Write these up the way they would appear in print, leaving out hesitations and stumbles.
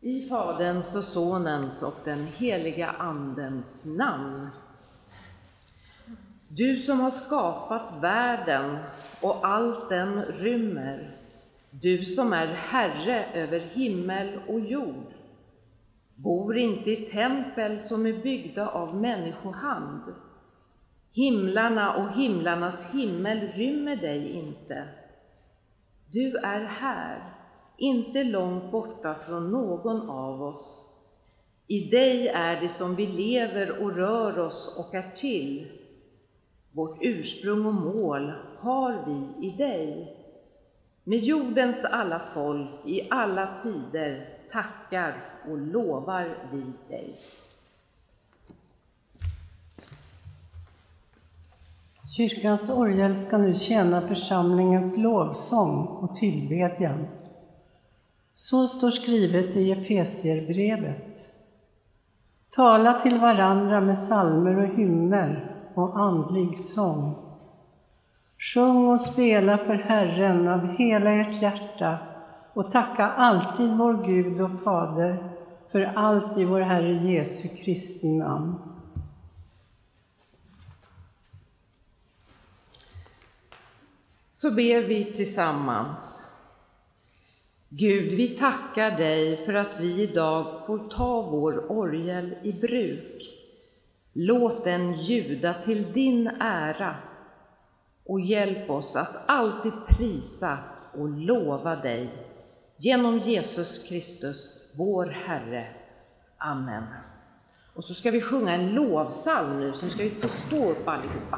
I Faderns och Sonens och den heliga Andens namn. Du som har skapat världen och allt den rymmer, du som är Herre över himmel och jord, bor inte i tempel som är byggda av människohand. Himlarna och himlarnas himmel rymmer dig inte. Du är här, inte långt borta från någon av oss. I dig är det som vi lever och rör oss och är till. Vårt ursprung och mål har vi i dig. Med jordens alla folk i alla tider tackar och lovar vi dig. Kyrkans orgel ska nu tjäna församlingens lovsång och tillbedjan. Så står skrivet i Efesierbrevet. Tala till varandra med psalmer och hymner och andlig sång. Sjung och spela för Herren av hela ert hjärta och tacka alltid vår Gud och Fader för allt i vår Herre Jesu Kristi namn. Så ber vi tillsammans. Gud, vi tackar dig för att vi idag får ta vår orgel i bruk. Låt den ljuda till din ära och hjälp oss att alltid prisa och lova dig. Genom Jesus Kristus, vår Herre. Amen. Och så ska vi sjunga en lovpsalm nu, så ska vi få stå upp allihopa.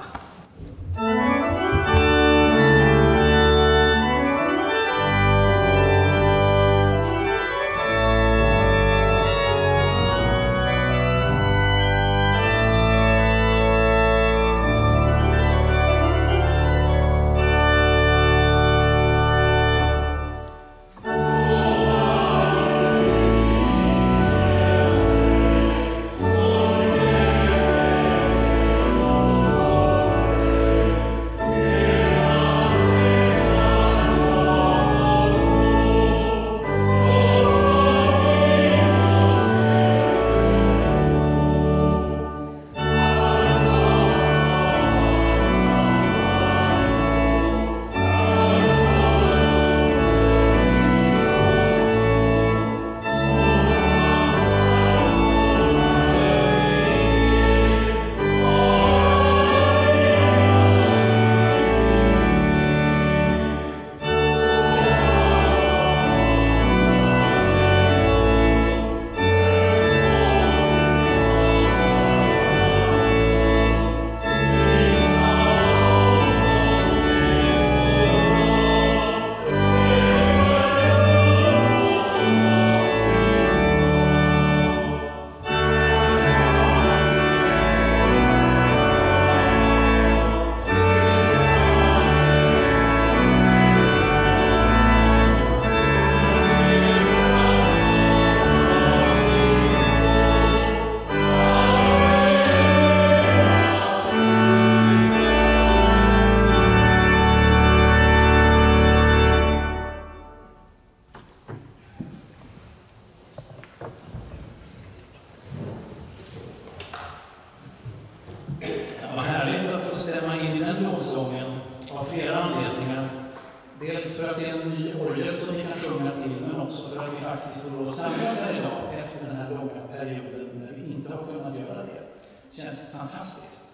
Dels för att det är en ny orgel som vi kan sjunga till, men också för att vi faktiskt får samlas här idag efter den här långa perioden när vi inte har kunnat göra det. Det känns fantastiskt.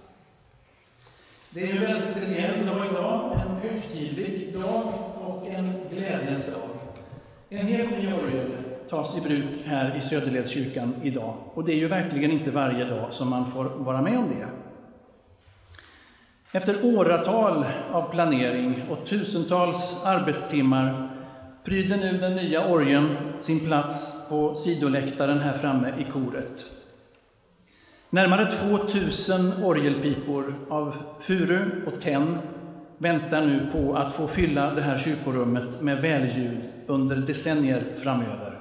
Det är ju väldigt speciellt dag idag, en högtidlig dag och en glädjens dag. En helt ny orgel tas i bruk här i Söderledskyrkan idag, och det är ju verkligen inte varje dag som man får vara med om det. Efter åratal av planering och tusentals arbetstimmar pryder nu den nya orgeln sin plats på sidoläktaren här framme i koret. Närmare 2000 orgelpipor av furu och tenn väntar nu på att få fylla det här kyrkorummet med välljud under decennier framöver.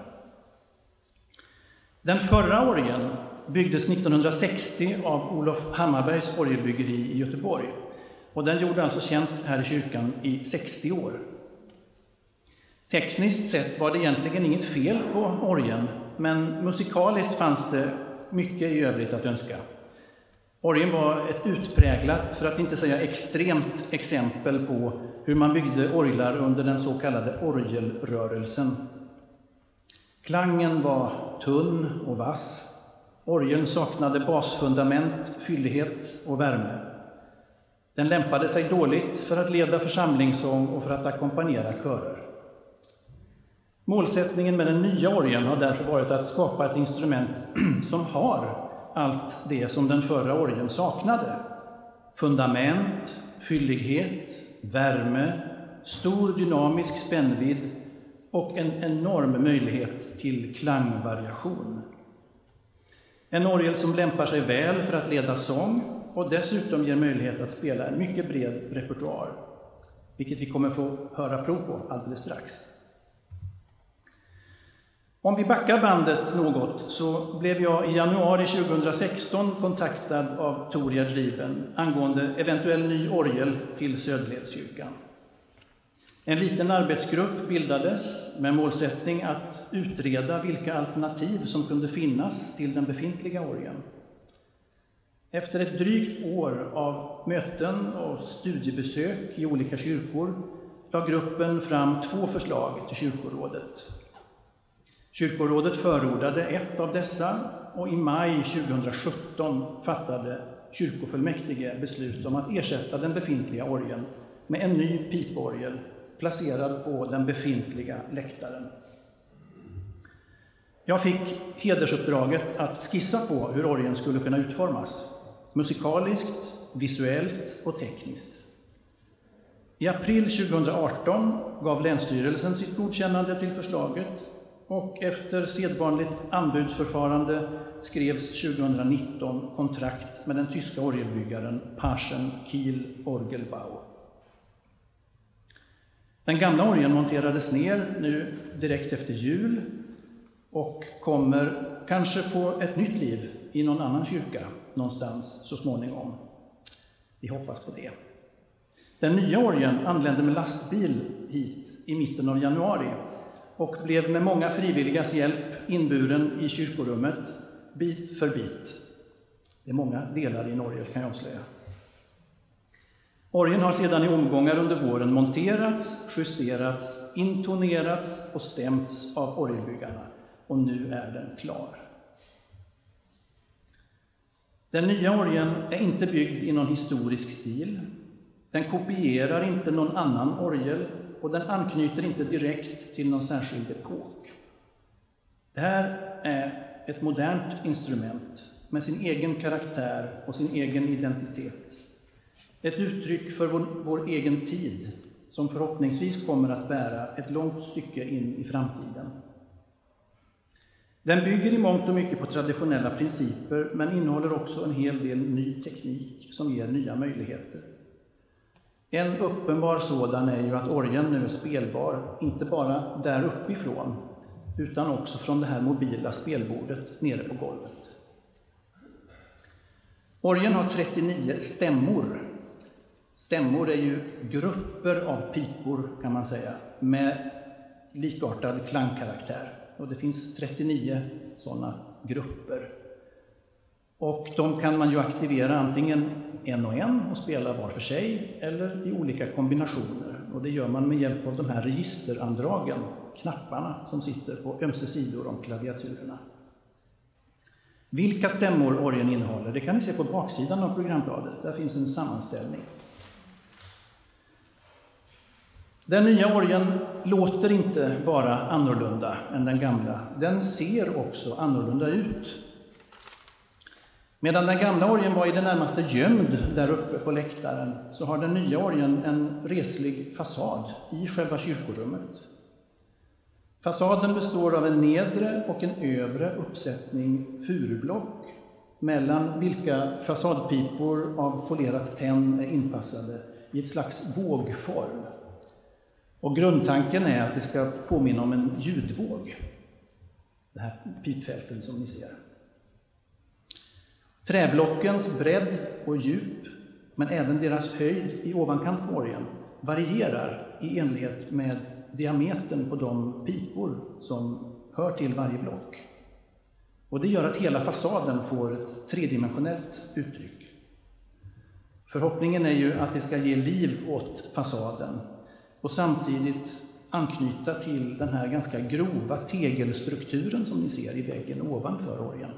Den förra orgeln byggdes 1960 av Olof Hammarbergs orgelbyggeri i Göteborg. Och den gjorde alltså tjänst här i kyrkan i 60 år. Tekniskt sett var det egentligen inget fel på orgeln. men musikaliskt fanns det mycket i övrigt att önska. Orgeln var ett utpräglat, för att inte säga extremt, exempel på hur man byggde orglar under den så kallade orgelrörelsen. Klangen var tunn och vass. Orgeln saknade basfundament, fyllighet och värme. Den lämpade sig dåligt för att leda församlingssång och för att ackompanjera körer. Målsättningen med den nya orgeln har därför varit att skapa ett instrument som har allt det som den förra orgeln saknade. Fundament, fyllighet, värme, stor dynamisk spännvidd och en enorm möjlighet till klangvariation. En orgel som lämpar sig väl för att leda sång och dessutom ger möjlighet att spela en mycket bred repertoar, vilket vi kommer få höra prov på alldeles strax. Om vi backar bandet något så blev jag i januari 2016 kontaktad av Tor Gerd angående eventuell ny orgel till Södledskyrkan. En liten arbetsgrupp bildades med målsättning att utreda vilka alternativ som kunde finnas till den befintliga orgeln. Efter ett drygt år av möten och studiebesök i olika kyrkor la gruppen fram 2 förslag till kyrkorådet. Kyrkorådet förordade ett av dessa och i maj 2017 fattade kyrkofullmäktige beslut om att ersätta den befintliga orgeln med en ny piporgel placerad på den befintliga läktaren. Jag fick hedersuppdraget att skissa på hur orgeln skulle kunna utformas, musikaliskt, visuellt och tekniskt. I april 2018 gav Länsstyrelsen sitt godkännande till förslaget och efter sedvanligt anbudsförfarande skrevs 2019 kontrakt med den tyska orgelbyggaren Paschen Kiel Orgelbau. Den gamla orgeln monterades ner nu direkt efter jul och kommer kanske få ett nytt liv i någon annan kyrka någonstans så småningom. Vi hoppas på det. Den nya orgeln anlände med lastbil hit i mitten av januari och blev med många frivilligas hjälp inburen i kyrkorummet bit för bit. Det är många delar i en orgel, kan jag avslöja. Orgeln har sedan i omgångar under våren monterats, justerats, intonerats och stämts av orgelbyggarna. Och nu är den klar. Den nya orgeln är inte byggd i någon historisk stil. Den kopierar inte någon annan orgel och den anknyter inte direkt till någon särskild epok. Det här är ett modernt instrument med sin egen karaktär och sin egen identitet. Ett uttryck för vår egen tid som förhoppningsvis kommer att bära ett långt stycke in i framtiden. Den bygger i mångt och mycket på traditionella principer men innehåller också en hel del ny teknik som ger nya möjligheter. En uppenbar sådan är ju att orgeln nu är spelbar, inte bara där uppifrån utan också från det här mobila spelbordet nere på golvet. Orgeln har 39 stämmor. Stämmor är ju grupper av pipor kan man säga med likartad klangkaraktär. Och det finns 39 sådana grupper. Och de kan man ju aktivera antingen en och en och spela var för sig eller i olika kombinationer. Och det gör man med hjälp av de här registerandragen, knapparna som sitter på ömse sidor om klaviaturerna. Vilka stämmor orgeln innehåller, det kan ni se på baksidan av programbladet. Där finns en sammanställning. Den nya orgeln låter inte bara annorlunda än den gamla. Den ser också annorlunda ut. Medan den gamla orgeln var i det närmaste gömd där uppe på läktaren så har den nya orgeln en reslig fasad i själva kyrkorummet. Fasaden består av en nedre och en övre uppsättning furublock mellan vilka fasadpipor av folerat tenn är inpassade i ett slags vågform. Och grundtanken är att det ska påminna om en ljudvåg. Det här pipfälten som ni ser. Träblockens bredd och djup, men även deras höjd i ovankant på orgeln, varierar i enlighet med diametern på de pipor som hör till varje block. Och det gör att hela fasaden får ett tredimensionellt uttryck. Förhoppningen är ju att det ska ge liv åt fasaden och samtidigt anknyta till den här ganska grova tegelstrukturen som ni ser i väggen ovanför orgeln.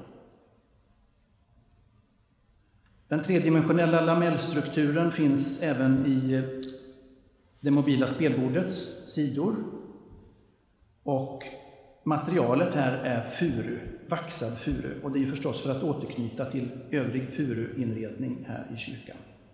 Den tredimensionella lamellstrukturen finns även i det mobila spelbordets sidor och materialet här är furu, vaxad furu, och det är ju förstås för att återknyta till övrig furuinredning här i kyrkan.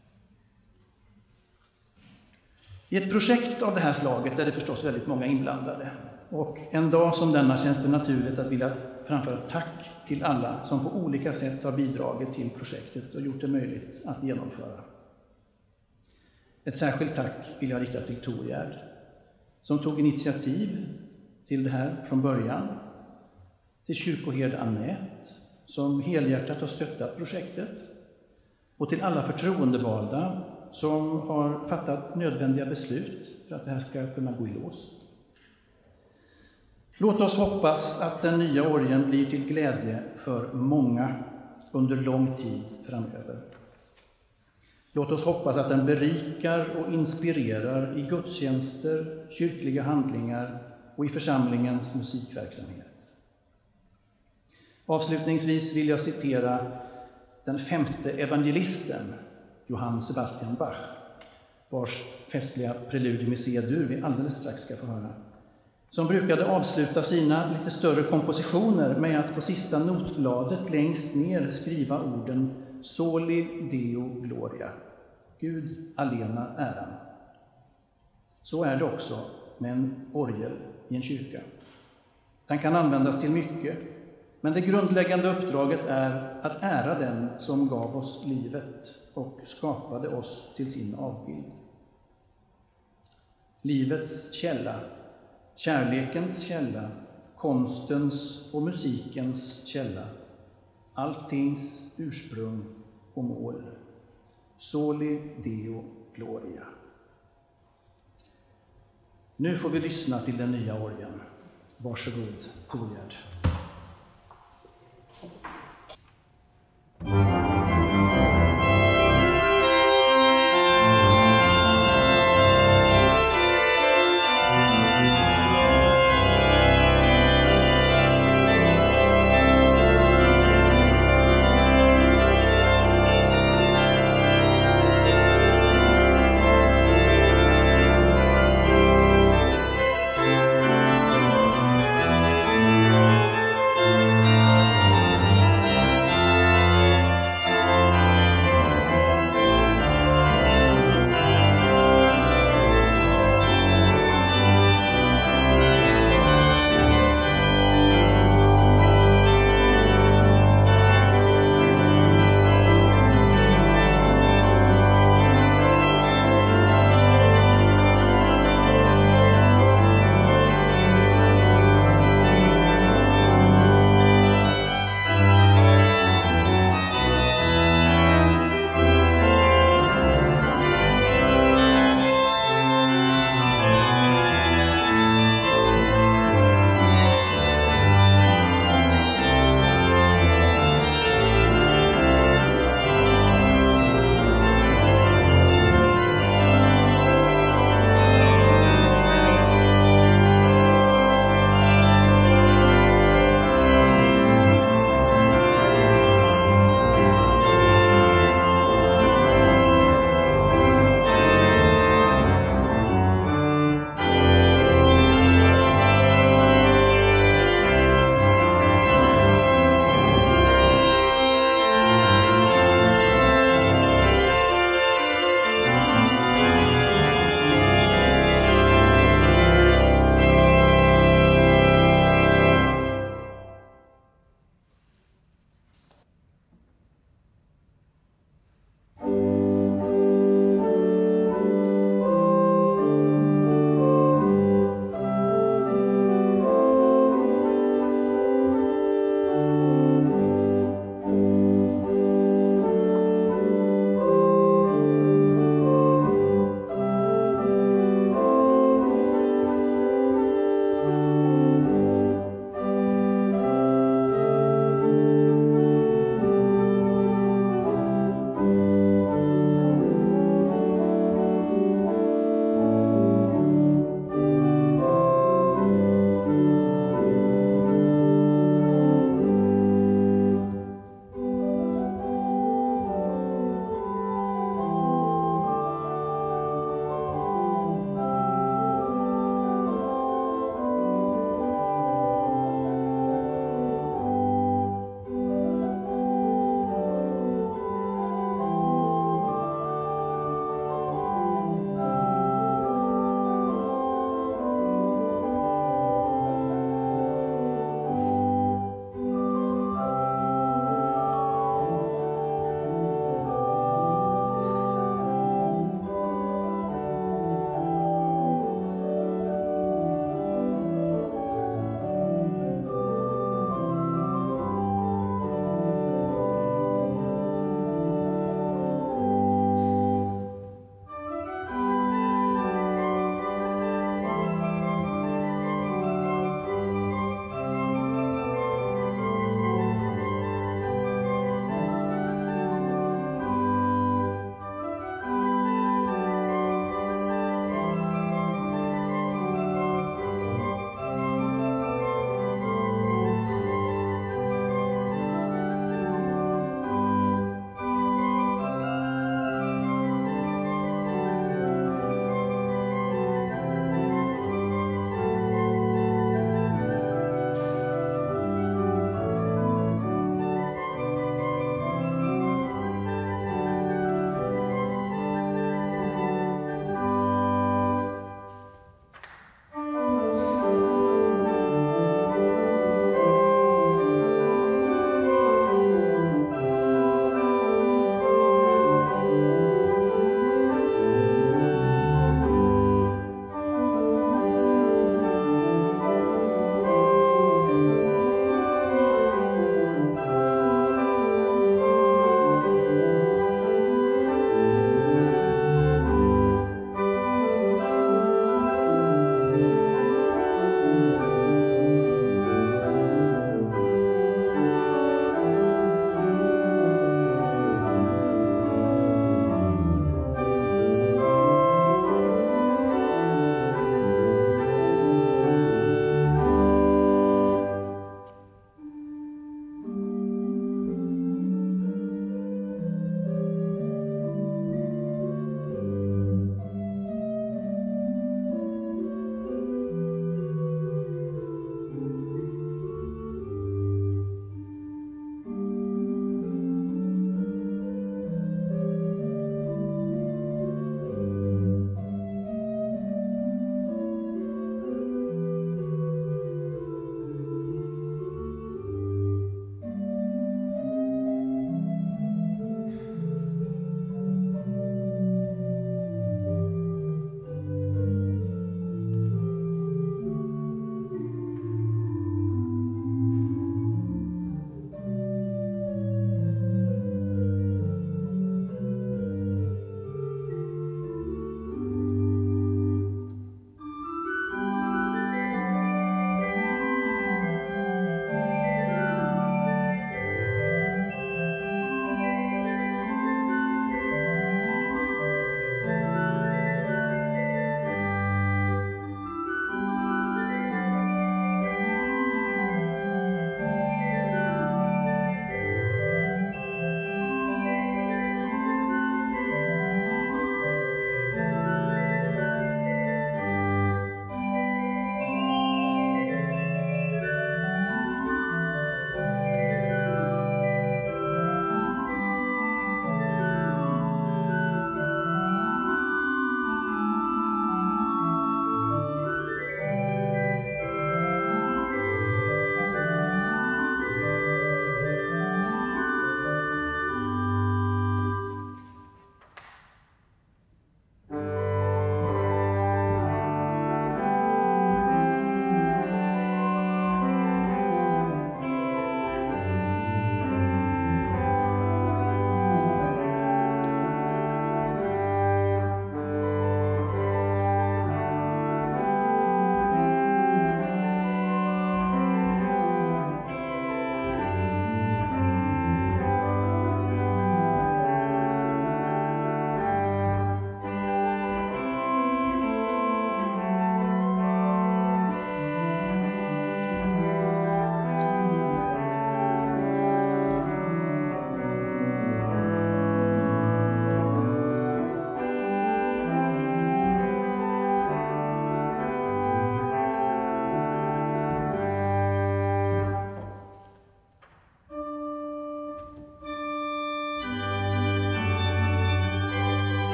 I ett projekt av det här slaget är det förstås väldigt många inblandade. Och en dag som denna känns det naturligt att vilja framföra tack till alla som på olika sätt har bidragit till projektet och gjort det möjligt att genomföra. Ett särskilt tack vill jag rikta till Torgärd, som tog initiativ till det här från början, till kyrkoherde Annette, som helhjärtat har stöttat projektet, och till alla förtroendevalda som har fattat nödvändiga beslut för att det här ska kunna gå i lås. Låt oss hoppas att den nya orgeln blir till glädje för många under lång tid framöver. Låt oss hoppas att den berikar och inspirerar i gudstjänster, kyrkliga handlingar och i församlingens musikverksamhet. Avslutningsvis vill jag citera den 5:e evangelisten, Johann Sebastian Bach, vars festliga preludium i C-dur vi alldeles strax ska få höra, som brukade avsluta sina lite större kompositioner med att på sista notbladet längst ner skriva orden Soli Deo Gloria, Gud allena äran. Så är det också med en orgel i en kyrka. Den kan användas till mycket, men det grundläggande uppdraget är att ära den som gav oss livet och skapade oss till sin avbild. Livets källa, kärlekens källa, konstens och musikens källa, alltings ursprung och mål. Soli Deo Gloria. Nu får vi lyssna till den nya orgeln. Varsågod, Torgärd.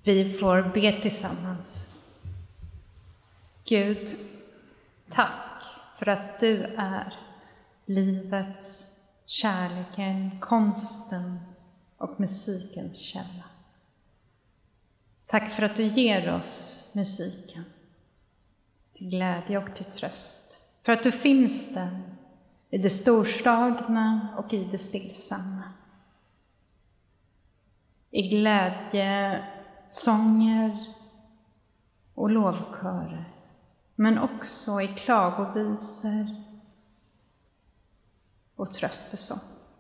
Vi får be tillsammans. Gud, tack för att du är livets, kärleken, konstens och musikens källa. Tack för att du ger oss musiken till glädje och till tröst. För att du finns där i det storslagna och i det stillsamma. I glädje, sånger och lovkörer, men också i klagovisor och tröstesång.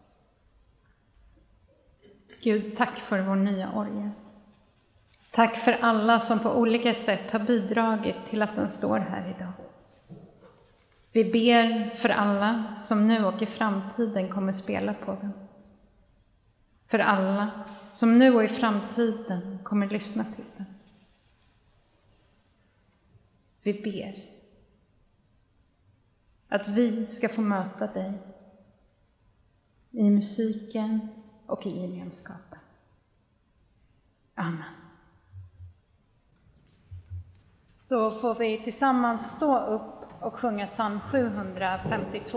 Gud, tack för vår nya orgel. Tack för alla som på olika sätt har bidragit till att den står här idag. Vi ber för alla som nu och i framtiden kommer spela på den. För alla som nu och i framtiden kommer lyssna till den. Vi ber att vi ska få möta dig i musiken och i gemenskapen. Amen. Så får vi tillsammans stå upp och sjunga psalm 752.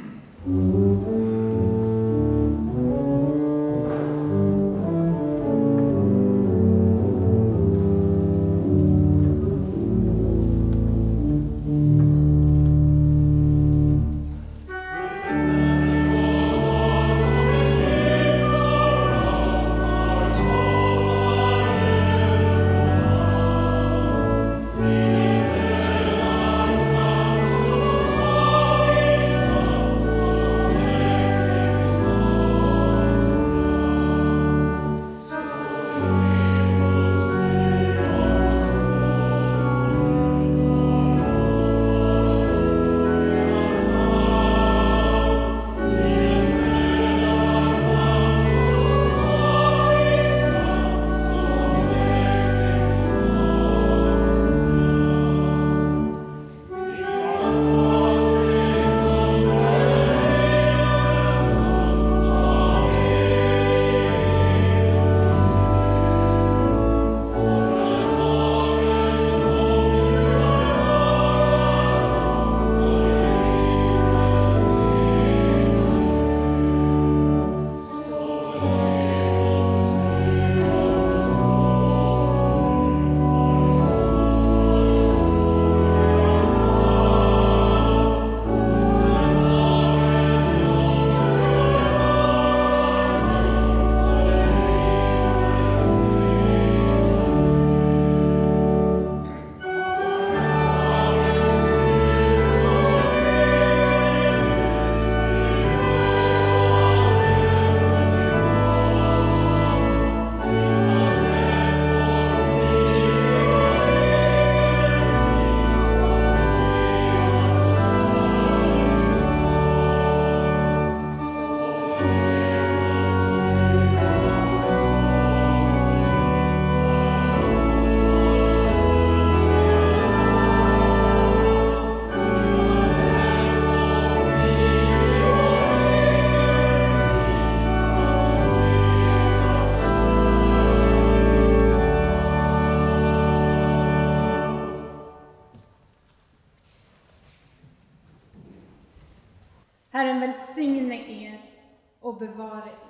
Herren välsigne er och bevara er.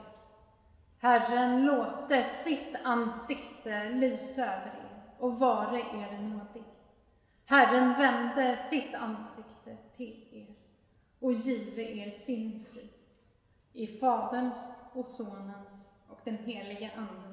Herren låte sitt ansikte lysa över er och vara er nådig. Herren vände sitt ansikte till er och give er sin frid. I Faderns och Sonens och den helige Ande.